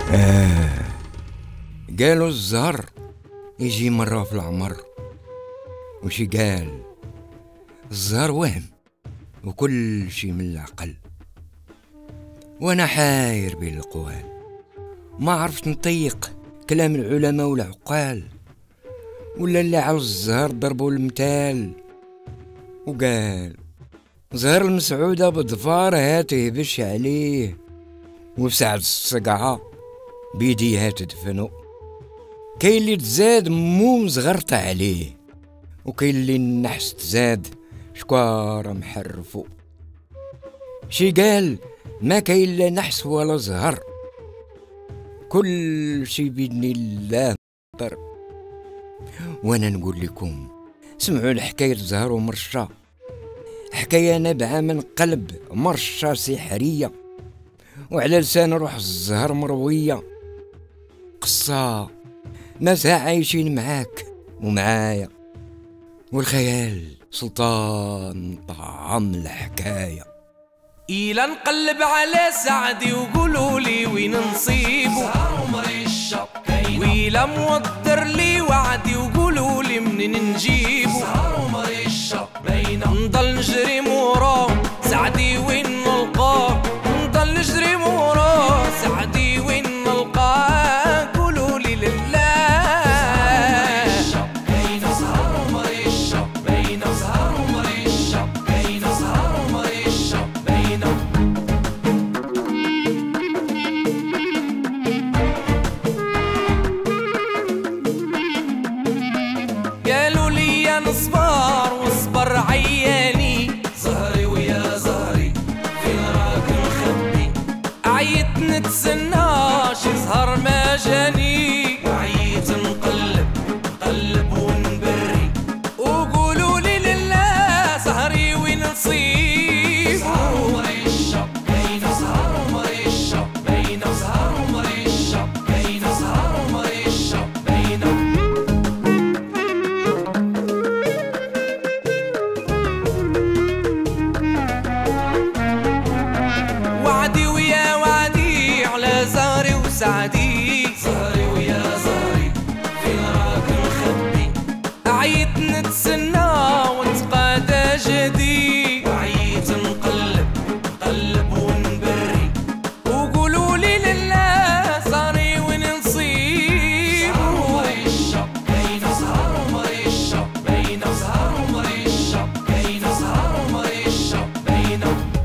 قالوا الزهر يجي مرة في العمر، وشي قال الزهر وهم وكل شي من العقل. وانا حاير بين القوال، ما عرفت نطيق كلام العلماء والعقال، ولا اللي على الزهر ضربوا المثال. وقال زهر المسعودة بضفار هاته بش عليه، وبسعد الصقعة بيديها تدفنو. كاين اللي تزاد مو زغرت عليه، وكاين اللي النحس تزاد شكارة محرفو. شي قال ما كاين لا نحس ولا زهر، كل شي بإذن الله مطر. وانا نقول لكم سمعوا الحكاية زهر ومرشا، حكاية نابعة من قلب مرشا سحرية، وعلى لسان روح الزهر مروية. قصة ناس عايشين معاك ومعايا، والخيال سلطان طعم الحكاية. إلا نقلب على سعدي وقولوا لي وين نصيبو، زهر ومرشا وإلا موضر لي وعدي وقولوا لي منين نجيبو، زهر ومرشا نضل نجري موراه سعدي وين نلقاه، نضل نجري موراه سعدي وين نلقاه. قولوا لي لله كاين زهر ومرشا بين زهر ومرشا كاين زهر ومرشا بين. قالوا لي يا نصبر واصبر عياني، زهري ويا زهري فين راك مخبي، عيت نتسنى شي زهر ما جاني، وعيت نقلب ونبري. وقولوا لي لله زهري وين نصيب، زهر ومرشا كاين زهر ومرشا بين زهر ومرشا كاين زهر ومرشا بين. وعدي ويا وعدي على زهري وسعدي، زهري ويا زهري فين راك مخبي، عيت نتسنى ونتقادى جدي، وعيت نقلب ونبري. وقولوا لي لله زهري وين نصيب، زهر ومرشا كاين زهر ومرشا بين زهر ومرشا كاين زهر ومرشا بين.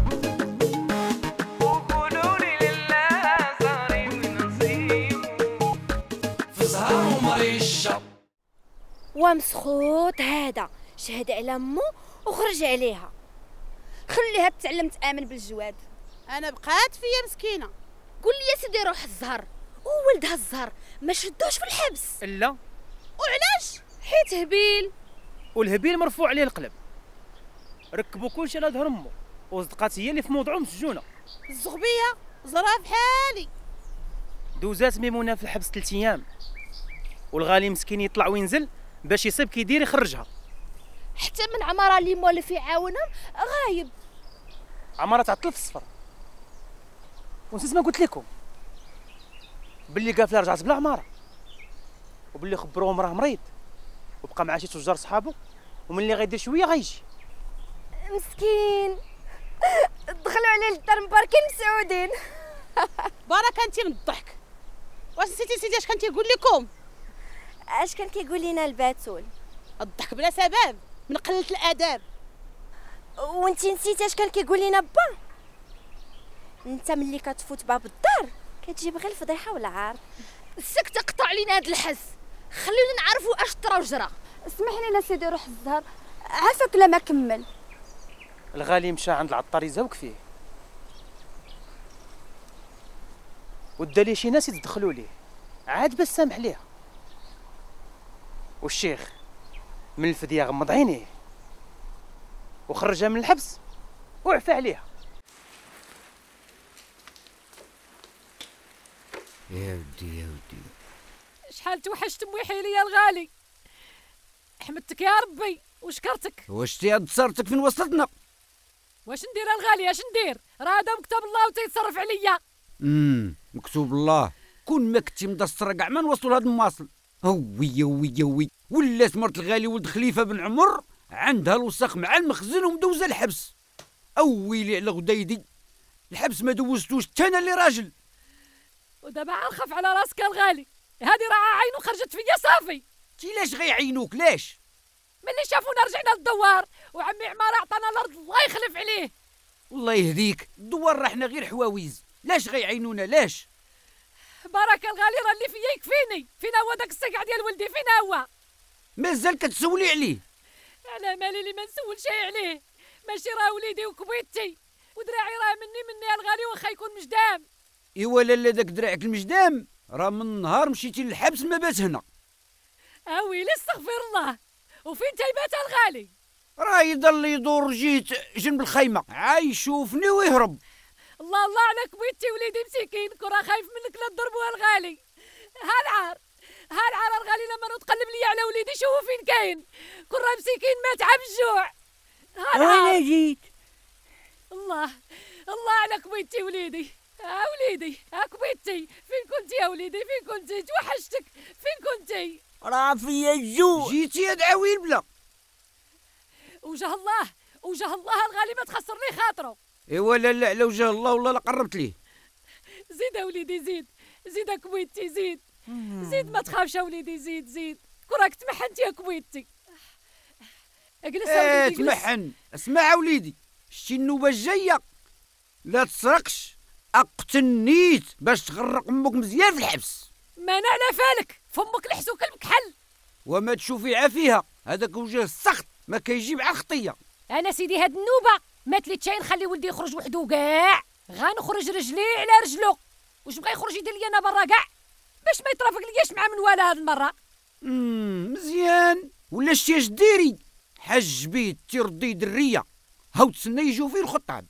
وقولوا لي لله زهري وين نصيب في زهر ومرشا. ومسخوط هذا شهد على مو وخرج عليها، خليها تتعلم تآمن بالجواد. انا بقات فيا مسكينه. قول لي يا سيدي روح الزهر وولدها الزهر ما شدوش في الحبس. لا. وعلاش؟ حيت هبيل، والهبيل مرفوع عليه القلب، ركبوا كلشي على ظهر امه، وصدقات هي اللي في موضوعه مسجونه. الزغبيه زرا بحالي. دوزات ميمونه في الحبس 3 ايام، والغالي مسكين يطلع وينزل باش يصيب كيدير يخرجها. حتى من عمارة اللي مولف يعاونهم غايب. عمارة تعطل في الصفر. ونسيت ما قلت لكم باللي قافله رجعت بلا عمارة، وباللي خبروهم راه مريض وبقى مع شي تجار صحابو، ومن اللي غيدير شويه غيجي. مسكين دخلوا عليه للدار مباركين مسعودين. بارك انت من الضحك. واش نسيتي سيدي اش كان تيقول لكم؟ اش كان كيقول لنا الباتول؟ الضحك بلا سبب من قله الاداب. وانت نسيتي اش كان كيقول لنا با؟ انت ملي كتفوت باب الدار كتجيب غير الفضيحه والعار. السكت قطع علينا هذا الحس، خلينا نعرفوا اش طرا وجرى. اسمح لنا سيدي روح الزهر، عافاك لا ما كمل. الغالي مشى عند العطار يزوق فيه، ودا ليه شي ناس يتدخلوا ليه عاد باش سامح ليها، والشيخ من الفديه غمض عينيه وخرجها من الحبس وعفى عليها. يا ودي يا ودي شحال توحشت امي حيلي يا الغالي. حمدتك يا ربي وشكرتك. واش تياد صارتك فين وصلتنا؟ واش ندير الغالي؟ اش ندير؟ راه هذا مكتوب الله وتيتصرف عليا. مكتوب الله كون ما كنتي مدسره كاع ما نوصلوا لهاد المواصل. هوي هوي هوي، ولات مرت الغالي ولد خليفه بن عمر عندها الوسخ مع المخزن ومدوزه الحبس. اويلي على غديدي، الحبس ما دوزتوش حتى انا اللي راجل. ودابا عرخف على راسك الغالي، هادي راه عينو خرجت فيا صافي. تي لاش غيعينوك لاش؟ ملي شافونا رجعنا للدوار وعمي عمار عطانا الارض الله يخلف عليه. والله يهديك، الدوار راه حنا غير حواويز، لاش غيعينونا لاش؟ بارك الغالي راه اللي فيا يكفيني. فين هو داك السقع ديال ولدي؟ فين هو؟ مازال كتسولي عليه؟ على مالي اللي ما نسول شي عليه، ماشي راه وليدي وكبيتي ودراعي راه مني الغالي واخا يكون مجدام. ايوا لالا داك دراعك المجدام راه من نهار مشيتي للحبس ما بات هنا. اويلي استغفر الله، وفين تيبات الغالي؟ راه يضل يدور جيت جنب الخيمه عايشوفني ويهرب. الله الله على كبيتي وليدي مسكين، كون راه خايف منك لا تضربوها الغالي. ها العار الغالي لما نتقلب لي على وليدي شوفوا فين كاين، كون راه مسكين مات على الجوع. ها العار انا جيت. الله على كبيتي وليدي. وليدي كبيتي، فين كنتي يا وليدي؟ فين كنتي؟ توحشتك، فين كنتي؟ راه فيا الجوع. جيتي يا دعاويل بلا. وجه الله الغالي ما تخسر لي خاطره. ايوا لا على وجه الله والله لا قربت ليه. زيد يا وليدي زيد يا كبيتي زيد ما تخافش يا وليدي زيد كون راك تمحنت يا كبيتي. اجلس يا وليدي تمحن. اسمع يا وليدي، شتي النوبه الجايه لا تسرقش، اقتنيت باش تغرق امك مزيان في الحبس. ما انا على فالك فمك لحسو كلبك حل. وما تشوفي عافيها، هذاك وجه السخط ما كيجي مع الخطيه. انا سيدي هاد النوبه مات لي تشاي نخلي ولدي يخرج وحده كاع، غنخرج رجلي على رجلو. واش بغا يخرج يدير لي انا برا كاع باش ما يترافق لياش مع منواله هاد المره. مزيان. ولا شتي اش ديري؟ حجبي تردي دريه، هاو تسنى يجيو فيه الخطاب.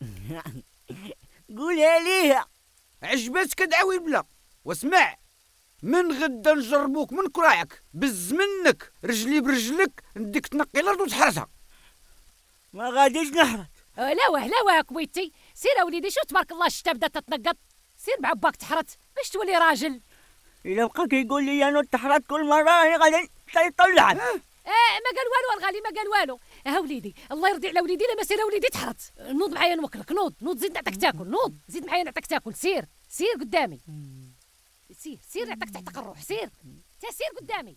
قولها ليها. عجباتك دعوي بلا. واسمع، من غدا نجربوك من كراعك، بز منك رجلي برجلك، نديك تنقي الارض وتحرسها. ما غاديش نحرس. لا واه كويتي، سير يا وليدي. شو تبارك الله الشتا بدات تتنقط، سير مع باك تحرت باش تولي راجل. الا بقى كيقول لي انا تحرت كل مره راني غادي تيطلعك. ما قال والو الغالي، ما قال والو. وليدي الله يرضي على وليدي، لما سير وليدي تحرت. نوض معايا نوكلك، نوض زيد نعطيك تاكل، نوض زيد معايا نعطيك تاكل. سير قدامي، سير نعطيك تحت الروح. سير قدامي.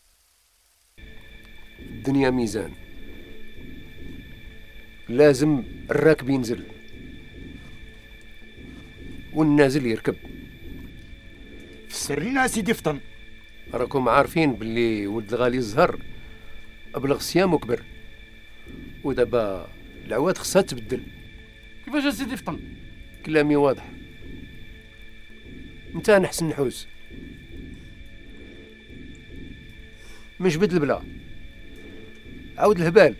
الدنيا ميزان، لازم الراكب ينزل والنازل يركب. فسرينا سيدي فطن. راكم عارفين باللي ولد الغالي الزهر ابلغ صيام وكبر، ودابا العواد خصها تبدل. كيفاش سيدي فطن؟ كلامي واضح. انت نحسن نحوس من جبد البلا، عاود الهبال.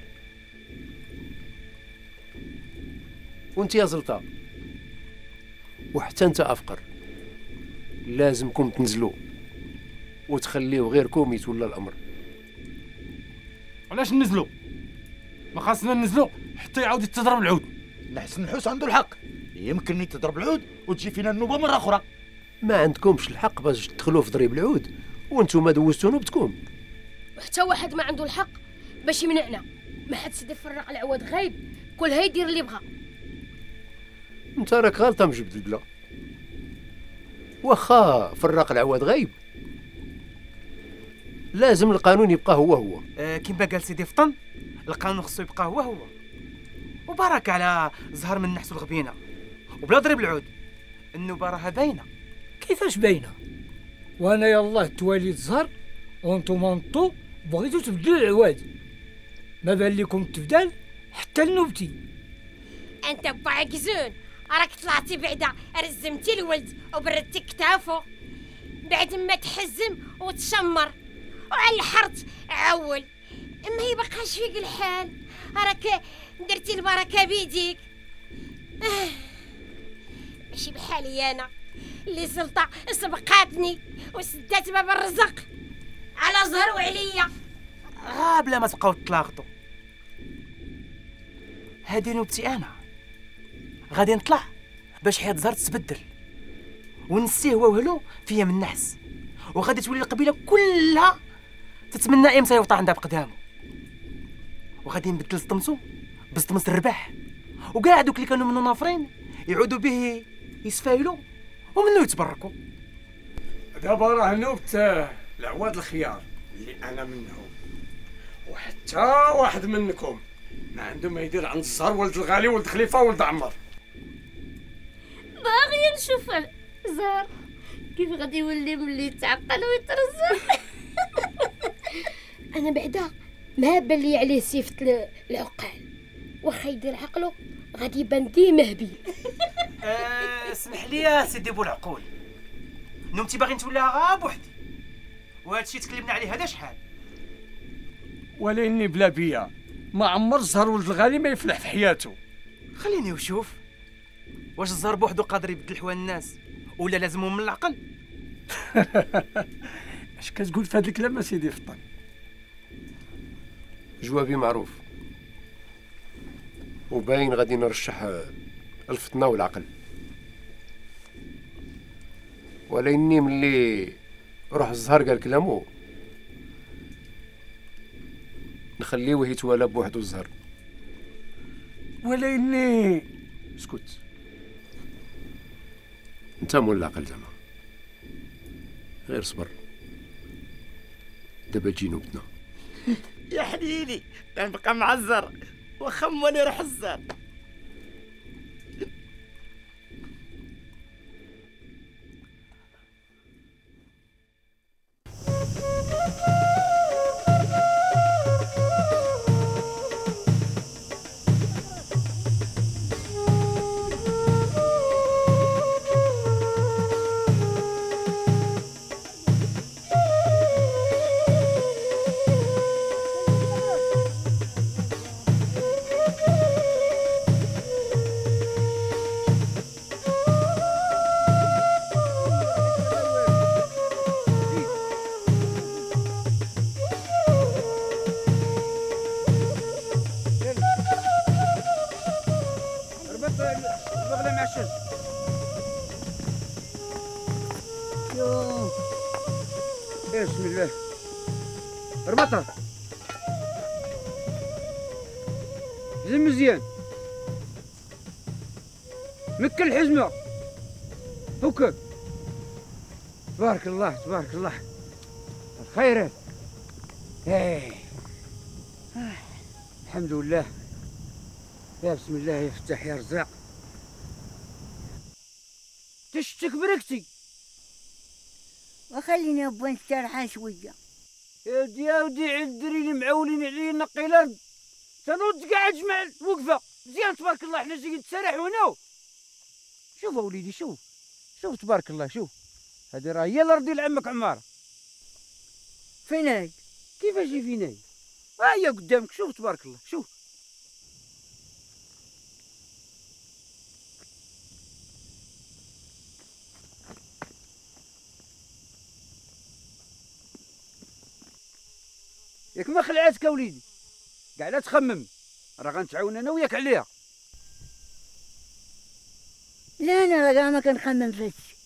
وانت يا زلطة وحتى انت افقر، لازمكم تنزلوا وتخليو غيركم يتولى الامر. علاش ننزلوا؟ ما خاصنا ننزلوا حتى يعاود يتضرب العود. نحسن نحوس عنده الحق، يمكن يتضرب العود وتجي فينا النوبه مره اخرى. ما عندكمش الحق باش تدخلوا في ضريب العود وانتم دوزتوا نوبتكم. وحتى واحد ما عنده الحق باش يمنعنا. ما حد سيدي فرق العواد غايب، كل هاي يدير اللي بغا. انت راك غلطه مجبد البلا، واخا فرق العواد غايب لازم القانون يبقى هو. كيما قال سيدي فطن، القانون خصو يبقى هو. وبارك على زهر من نحس الغبينه وبلا ضرب العود. النوبه راها باينه. كيفاش باينه؟ وانا يلاه توالي الزهر وانتم بغيتو تبدلوا العواد. ما بان لكم تبدل حتى لنوبتي. انت باعكزون، راك طلعتي بعدا رزمتي الولد وبردتي كتافو بعد ما تحزم وتشمر وعلى الحرت عول. ما يبقاش فيك الحال، راك درتي البركه بيديك. ماشي بحالي انا اللي سلطه سبقاتني وسدات باب الرزق على زهر وعليا. بلا ما تبقاو تلاغطوا. هادي نوبتي انا، غادي نطلع باش حياة زهر تتبدل ونسيه هو وهلو فيا من نحس، وغادي تولي القبيله كلها تتمنى امتى يوطى عندها بقدامه، وغادي نبدل سطمسو بسطمس الرباح، وكاع دوك اللي كانوا منو نافرين يعودوا به يسفايلوا ومنو يتبركوا. دابا راه نوبت العواد الخيار اللي انا منهم، وحتى واحد منكم ما عنده ما يدير عند الزهر ولد الغالي ولد خليفه ولد عمر. باغيه نشوف زهر كيف غادي يولي ملي يتعقل ويترزق. انا بعدا ما بان لي عليه صفه العقال، واخا يدير عقله غادي يبان ديما هبيل. اسمح لي يا سيدي بوالعقول، نمتي باغي نتوليها غا بوحدي، وهادشي تكلمنا عليه هذا شحال. ولاني بلا بيا ما عمر الزهر ولد الغالي ما يفلح في حياته. خليني وشوف واش الزهر بوحدو قادر يبدل حوال الناس ولا لازمهم من العقل. اش كتقول في هذا الكلام سيدي فطن؟ جوابي معروف، وباين غادي نرشح الفطنه والعقل، ولاني ملي روح الزهر قال كلامو نخليوه يتوالى بوحدو الزهر. ولاني اسكت انت مول العقل زعما، غير صبر دابا تجي نوبتنا. يا حليلي غنبقى مع الزر واخا مولي روح الزر. بسم الله ربطها زين مزيان، مكن الحزمة هكاك. تبارك الله تبارك الله، الخيرات. الحمد لله. يا بسم الله يا فتاح يا رزاق. تشتك بركتي وخليني ابغى نستريح شويه. يا ودي عند الدريني معولين عليا نقي الارض، تنوض كاع جمع الوقفه مزيان تبارك الله. حنا جايين نتسرحوا هنا. شوف اوليدي شوف شوف تبارك الله، شوف هذه راه هي الارض ديال عمك عمار. فين هي؟ كيفاش فين هي؟ ها هي قدامك، شوف تبارك الله شوف. ياك ما خلعاتك اوليدي، كاع لا تخمم، راه غنتعاون انا وياك عليها. لا انا راه ما كنخمم في هادشي.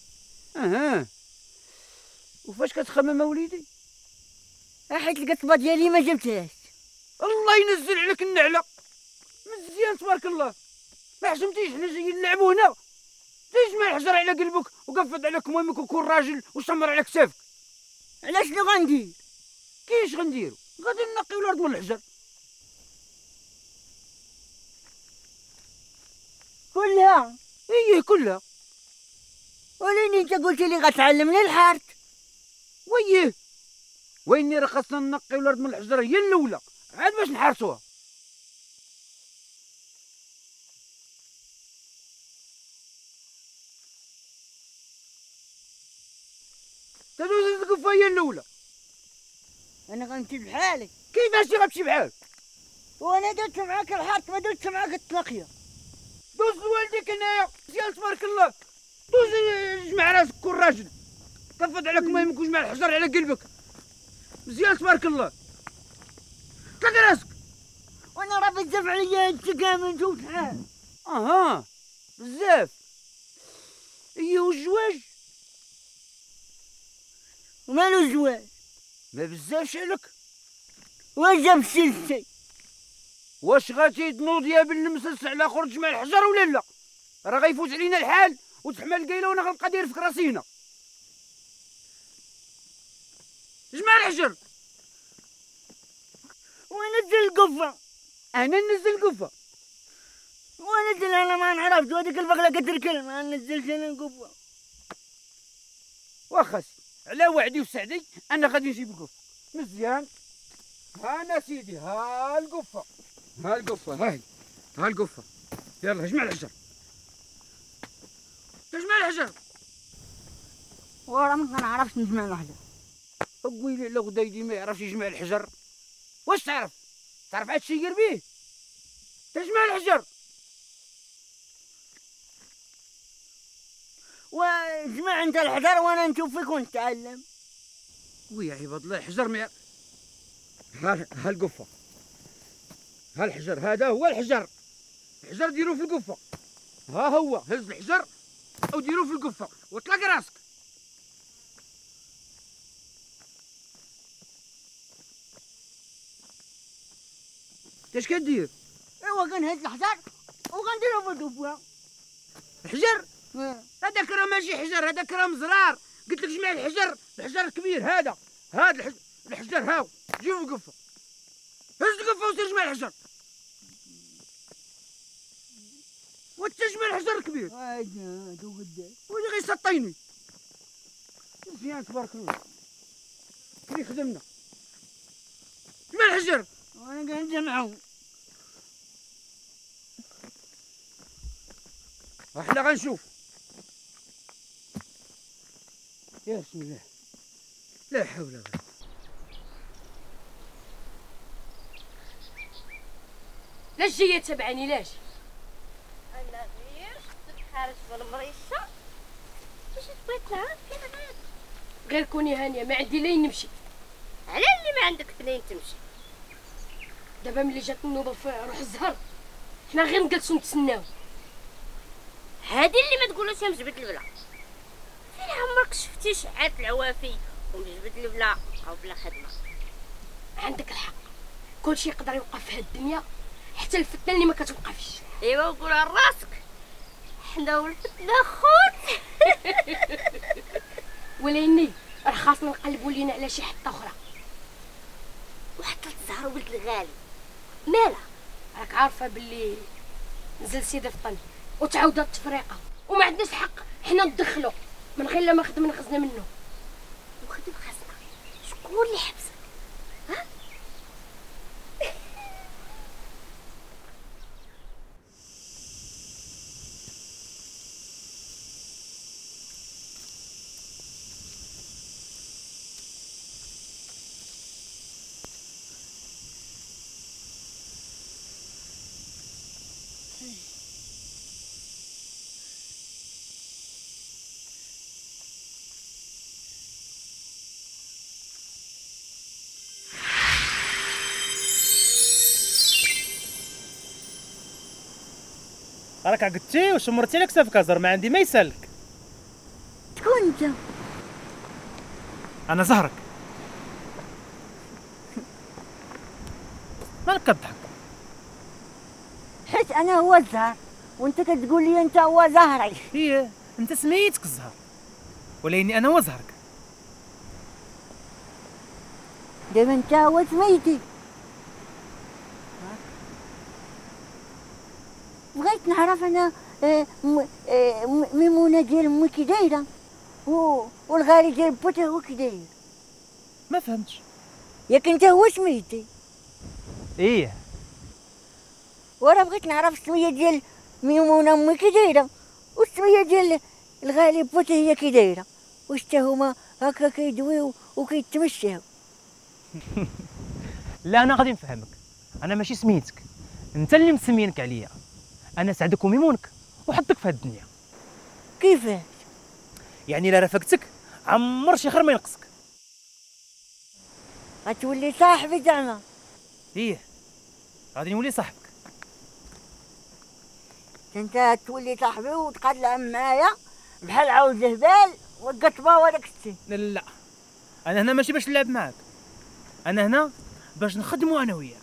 وفاش كتخمم اوليدي؟ حيت القطبه ديالي ما جبتهاش. الله ينزل عليك النعله، مزيان تبارك الله. ما حشمتيش حنا جايين نلعبوا هنا، تجمع الحجر على قلبك وقفض على كمامك وكون راجل وشمر على كتافك. علاش شنو غندير؟ كاينش غنديرو؟ غادي نقيو الارض من الحجر كلها. ايه كلها. ولاني انت قلت لي غتعلمني الحارت. ويني راه خاصنا نقيو الارض من الحجر هي الاولى عاد باش نحرسوها. تدوز القفه هي الاولى. انا غنمشي بحالي. كيفاش غتمشي بحالك؟ وانا درت معاك الحارت ما درتش معاك التلاقيه. دوز لوالديك هنايا مزيان تبارك الله. دوز جمع راسك كون راجل، كفض على كمامك وجمع الحجر على قلبك مزيان تبارك الله. طلق راسك. وانا راه بزاف عليا هادشي كامل. شوف شحال بزاف. هو الزواج. ومالو الزواج؟ ما بزافش عليك. واش جاب السلسي؟ واش غاتي تنوض يا بالمسلس على خرج مع الحجر ولا لا؟ راه غيفوت علينا الحال وتحمل القايله وانا غنبقى داير في راسي هنا. جمع الحجر. ونزل القفه. انا ننزل القفه. ونزل انا ما نعرفش هذيك البغله كتركل ما نزلش انا القفه. واخا على وعدي وسعدي انا غادي نجيب القفه. مزيان. ها انا سيدي ها القفه. ها القفه هاي. ها القفه. يلا جمع الحجر. تجمع الحجر. ورا ما كنعرفش نجمع الحجر. ويلي على غدايدي ما يعرفش يجمع الحجر. واش تعرف؟ تعرف عاد شي يدير بيه؟ تجمع الحجر. وجمع انت الحجر وانا نشوف فيك ونتعلم. ويا عباد الله الحجر ما ها القفه. ها الحجر هذا هو الحجر. الحجر ديروه في القفه. ها هو هز الحجر وديروه في القفه واطلق راسك. اش كدير؟ ايوا كنهز الحجر وغنديرو في القفه. الحجر؟ هذاك راه ماشي حجر، هذاك راه مزرار. قلت لك جمع الحجر، الحجر الكبير هذا. هذا الحجر هاو جيبو القفه. هز القفه وسير جمع الحجر. وانت جمع الحجر الكبير. هذا قدام. ولي غيسطيني. مزيان تبارك الله. كي خدمنا. جمع الحجر. وانا كنجمعو. احنا غنشوف. يا بسم الله. لا حول ولا قوة. لاش جايه تبعني لاش؟ انا غير شفتك خارج بالمريشه باش تبغي تعرف فين غادي. غير كوني هانيه ما عندي لين نمشي. على اللي ما عندك فين تمشي؟ دابا ملي جات النوبه في روح الزهر حنا غير نجلسو نتسناو. هادي اللي ما تقولوش يا مجبد البلا. فين عمرك شفتي شعات العوافي ومجبد البلا او بلا خدمه؟ عندك الحق، كلشي يقدر يوقف في هاد الدنيا حتى الفتنه اللي ما كتوقفش. ايوا وقولها لراسك حنا والفتنه خوت. وليني راه خاصنا نقلبوا لينا على شي حطه اخرى. وحتى الزهر ولد الغالي مالها؟ راك عارفه باللي نزل سيدي في طن وتعاود التفريقه وما عندناش الحق حنا ندخلو من غير ما خدمنا خزنا منه. وخدم خزنه شكون اللي حبسك؟ ها؟ راك عقدتي وشمرتي لك سافك زهر ما عندي ما يسالك. شكون انت؟ انا زهرك. مالك كضحك؟ حيت انا هو الزهر وانت كتقول لي انت هو زهري. هي انت سميتك الزهر ولكني انا هو زهرك. دابا انت هو سميتي. بغيت نعرف انا ميمونه ديال امي كي دايره والغالي ديال بوتها هو كي داير. ما فهمتش. ياك انت هو سميتي؟ ايه. ورا بغيت نعرف السميه ديال ميمونه امي كي دايره والسميه ديال الغالي بوتها هي كي دايره. واش تا هما هكا كيدويو وكيتمشاو؟ لا انا غادي نفهمك. انا ماشي سميتك، انت اللي مسمينك عليا. انا سعدك وميمونك وحطك في هاد الدنيا. كيفاش؟ يعني الا رافقتك عمر شي خير ما ينقصك. غتولي صاحبي زعما؟ ايه غادي نولي صاحبك. انت تولي صاحبي وتقاد معايا بحال عاود الهبال والقطبه وداك الشيء. لا انا هنا ماشي باش نلعب معاك، انا هنا باش نخدموا انا وياك.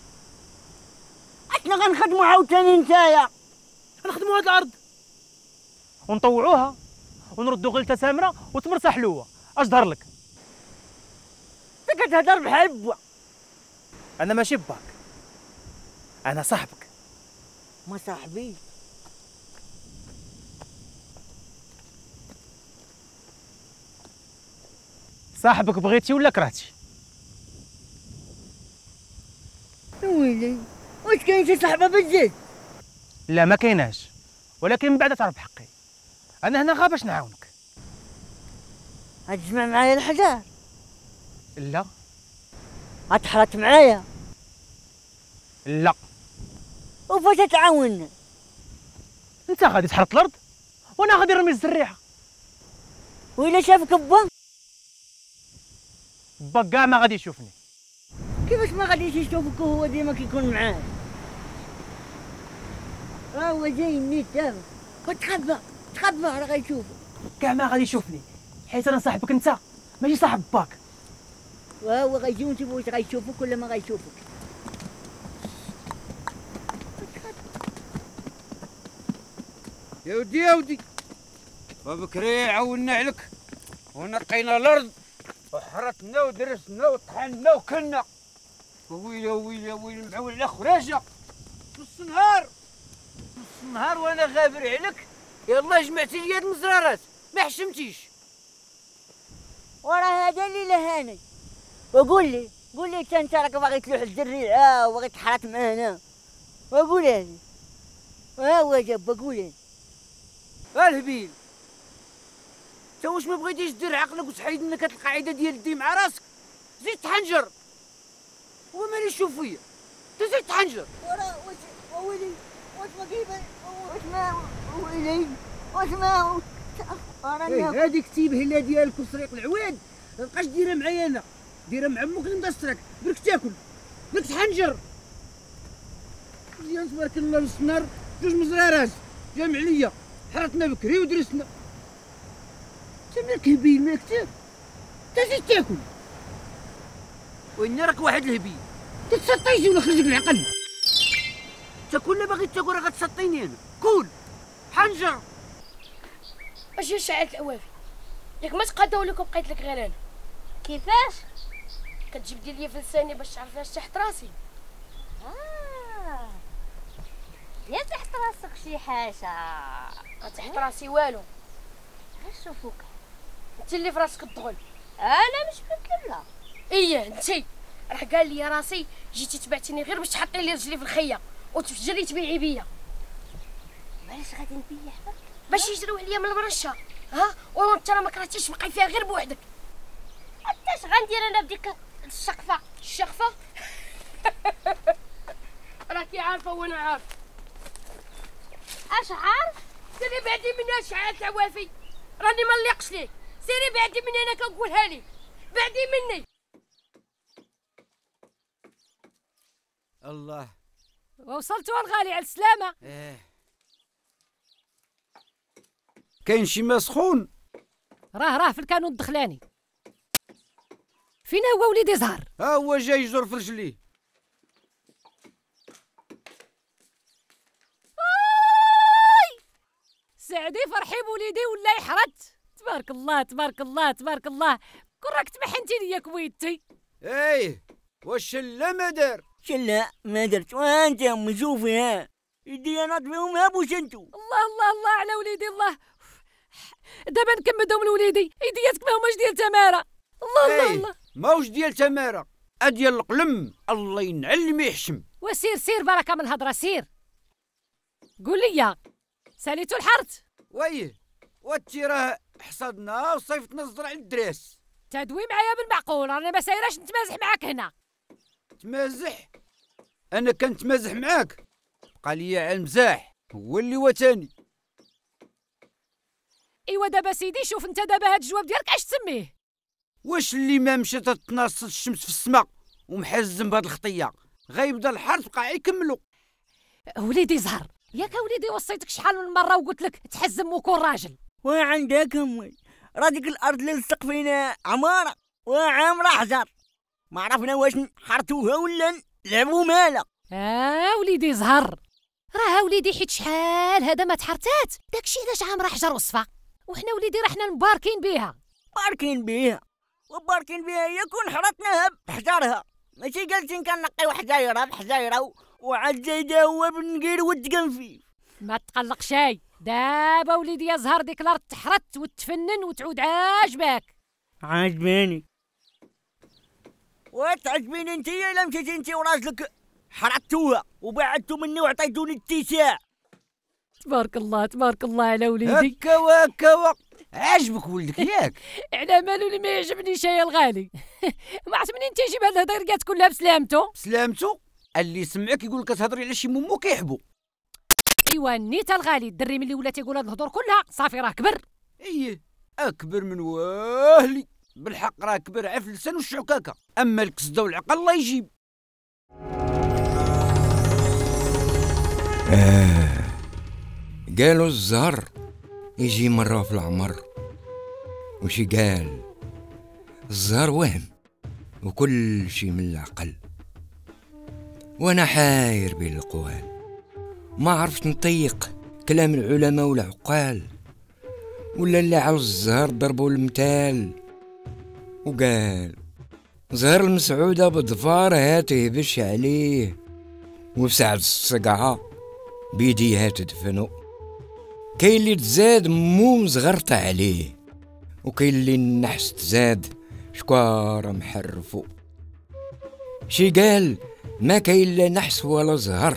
احنا غنخدموا عاوتاني نتايا، غنخدموا هاد الارض ونطوعوها ونردوا غلتها سامره وتمر حلوه. اش ظهر لك؟ انت كتهضر بحال بوا. انا ماشي باك، انا صاحبك. ما صاحبي صاحبك بغيتي ولا كرهتي؟ ويلي واش كاين شي صاحبه بزاف؟ لا ما كايناش، ولكن من بعد تعرف حقي. انا هنا غا باش نعاونك. غتجمع معايا الحجار؟ لا. غتحرط معايا؟ لا. وفاش تعاوننا؟ انت غادي تحرط الارض وانا غادي نرمي الزريعه. وإلا شافك با؟ با كاع ما غادي يشوفني. كيفاش ما غاديش يشوفك وهو ديما كيكون معاه؟ هو جاي نيت دابا وتخبى راه غيشوفك. كاع ما غادي يشوفني حيت انا صاحبك انت ماشي صاحب باك. وهو غيجي ونشوفو واش غيشوفك ولا ما غيشوفك. يا ودي وبكري عاونا عليك ونقينا الارض وحرثنا ودرسنا وطحنا وكلنا. ويلي معول على خراجه نص نهار وانا غابر عليك. يلا جمعتي لي هاد المزرارات ما حشمتيش. وراه هذا اللي لهاني. وقول لي انت راك باغي تلوح الزريعه وباغي تحرث معانا. وقول لي ها هو جاب. وقول لي الهبيل انت واش ما بغيتيش دير عقلك وتحيد منك هاد القاعده ديال الدي مع راسك؟ زيد تحنجر. هو مالي يشوف فيا انت زيد تحنجر. وراه ويلي واش ما كيبان واش ما ويلي واش ما راني هاديك التيبهله ديالك وسريق العواد مابقاش ديرها معايا انا، ديرها مع امك اللي مدسترك. برك تاكل برك تحنجر. مزيان تبارك الله. نص النهار جوج مزرارات جامع ليا حرتنا بكري ودرسنا. انت مالك هبيل مالك تاكل انت زيد تاكل. وين راك واحد الهبيل تتسطيتي ولا خرجك العقل؟ انت كل باغي تاكل راه غتسطيني انا. كول حنجر. اش شعلت العوافي ياك ما تقاداو لك وبقيت لك غير انا. كيفاش كتجيب لي في لساني باش تعرف اش تحت راسي. يا تحت راسك شي حاجه؟ تحت راسي والو. غنشوفوك انت اللي في راسك الدغل. انا مش بنت لا. ايه انت راه قال لي راسي جيتي تبعتيني غير باش تحطي لي رجلي في الخيه وتفجري تبيعي بيا. علاش غادي نبيع باش يجريو عليا من المرشه. ها وانت راه ما كرهتيش تبقاي فيها غير بوحدك. انت اش غندير انا بديك الشقفه راكي عارفه وانا عارف. اش عارف؟ سيري بعدي مني شعلت العوافي راني ما نليقش ليك. سيري بعدي مني انا كنقولها لك بعدي مني. الله وصلتوا الغالي على السلامه. كاين شي ما سخون؟ راه في الكانون الدخلاني. فين هو وليدي زهر؟ ها هو جاي يجر في رجليه. سعدي فرحي بوليدي ولا يحرت. تبارك الله تبارك الله تبارك الله. كون راك تمحنتي ليا كويتي. واش لا ما دار؟ لا ما درت. وانت يا امي شوفي ها يدي انا فيهم ها بوش انتو. الله على وليدي الله. دابا نكمدهم لوليدي يدياتك ماهماش ديال تماره. الله ماوش ديال تماره ديال القلم. الله ينعل يحشم. وسير بركه من الهضره سير. قول لي ساليتو الحرث؟ واتي راه حصدنا وصيفتنا الزرع للدراس. تدوي معايا بالمعقول انا ما سايراش نتمازح معاك هنا. تمازح؟ انا كنتمازح معاك؟ بقى ليا على المزاح هو اللي وتاني. ايوا دابا سيدي شوف انت دابا هاد الجواب ديالك اش تسميه؟ واش اللي ما مشات تتناصل الشمس في السماء ومحزم بهاد الخطيه غيبدا الحرث بقى يكملوا. وليدي زهر ياك وليدي وصيتك شحال من مره وقلت لك تحزم وكون راجل. وعندك امي راه ديك الارض اللي لصق فينا عماره وعامره حجر، ما عرفنا واش نحرتوها ولا نلعبوا مالها. وليدي زهر، راه وليدي حيت شحال هذا ما تحرتات، داكشي علاش عامره حجر وصفه، وحنا وليدي راه حنا مباركين بها. باركين بها هي كون حرتناها بحجرها، ماشي جالسين كنقيو حجايره بحجايره وعاد زايده هو بنقير ود فيه. ما تقلق شاي، دابا وليدي يا زهر ديك الارض تحرت وتفنن وتعود عاجباك. عاجباني. وتعجبيني انت الا مشيتي انت وراجلك حرقتوها وبعدتوا مني وعطيتوني اتساع. تبارك الله على وليدي. هكا عاجبك ولدك ياك؟ على مالو اللي ما يعجبنيش يا الغالي. ما عرفت منين تيجيب هاد الهضريات كلها بسلامتو. اللي سمعك يقول لك تهضري على شي مو كيحبو. ايوا نيت الغالي، الدري ملي ولا تيقول هاد الهضور كلها صافي راه كبر. ايه اكبر من واهلي، بالحق راه كبر عف اللسان والشعكاكه، اما الكسده والعقل الله يجيب. قالوا الزهر يجي مرة في العمر، وشي قال الزهر وهم وكل شي من العقل، وانا حاير بين القوال، ما عرفت نطيق كلام العلماء والعقال، ولا اللي على الزهر ضربوا المثال وقال زهر المسعودة بضفار هاته بش عليه، وفي ساعة الصقعة بيديها تدفنو، كاين اللي تزاد مو مزغرطة عليه، وكاين اللي النحس تزاد شكوار محرفو. شي قال ما كاين لا نحس ولا زهر،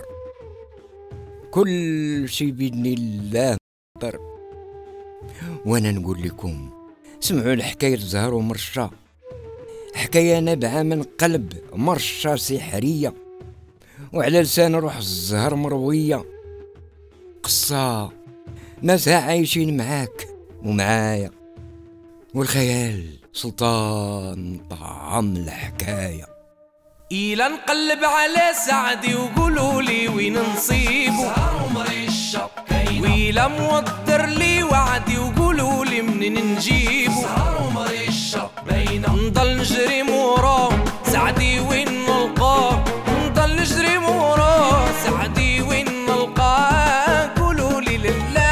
كل شي بإذن الله مطر. وانا نقول لكم سمعوا الحكاية زهر ومرشة، حكاية نابعة من قلب مرشة سحرية، وعلى لسان روح الزهر مروية، قصة ناس عايشين معاك ومعايا، والخيال سلطان طعم الحكاية. إلا نقلب على سعدي وقولوا لي وين نصيبو، زهر ومرشة وإلا موضر لي وعدي وقولوا لي منين نجيبو، زهر ومرشة نضل نجري موراه سعدي وين نلقاه، نضل نجري موراه سعدي وين نلقاه، قولوا لي لله.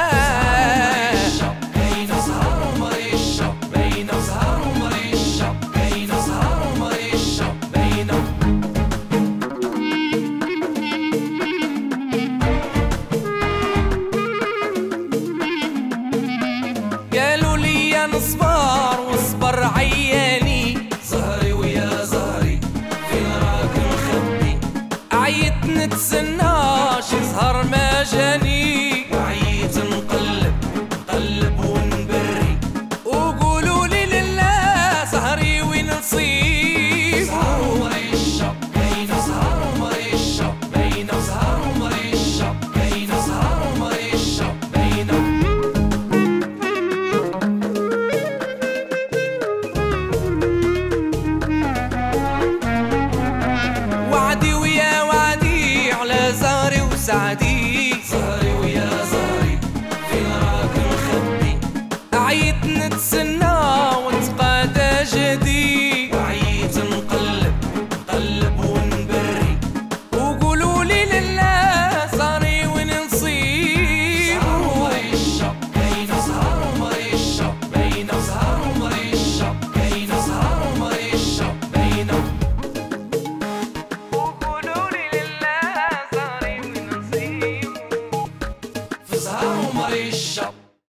كاين زهر ومرشة باينة، زهر ومرشة كاين زهر ومرشة باينة. قالوا لي يا نصبر واصبر عيان،